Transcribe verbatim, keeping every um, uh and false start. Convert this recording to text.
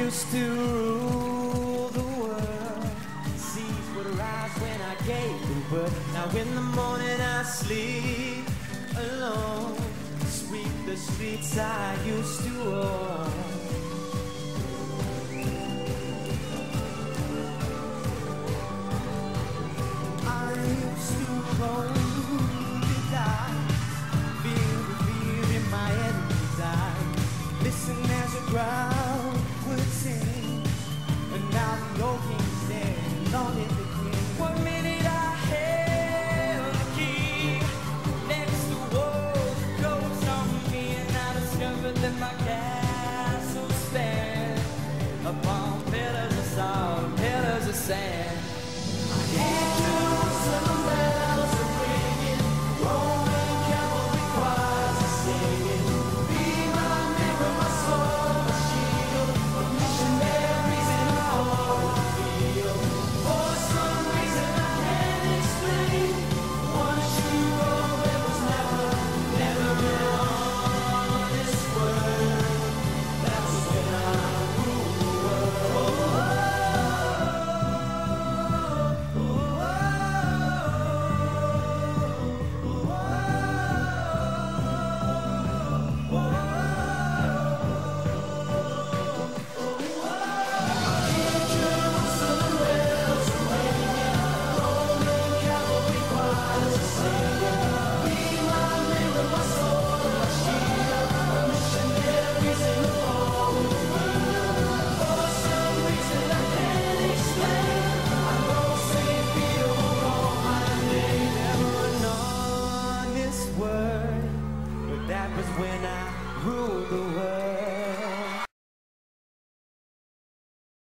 used to rule the world. Seas would rise when I gave the word. Now in the morning I sleep alone. Sweep the streets I used to own. I used to roll the dice, feel the fear in my enemy's eyes. Listen as a crowd would sing, and now the old king's dead, long live the king. One minute I held the key, next the world goes on me, and I discovered that my castle stands upon pillars of salt, pillars of sand. I hear Jerusalem bells are ringing, Roman cavalry choirs are singing. Be my mirror, my sword, my shield, for missionaries in a foreign field. For some reason I can't explain, once you go there was never, never an honest word. That was when I ruled the world. That was when I ruled the world.